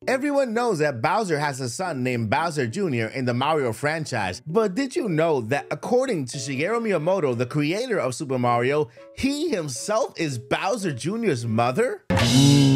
Everyone knows that Bowser has a son named Bowser Jr. in the Mario franchise, but did you know that according to Shigeru Miyamoto, the creator of Super Mario, he himself is Bowser Jr.'s mother?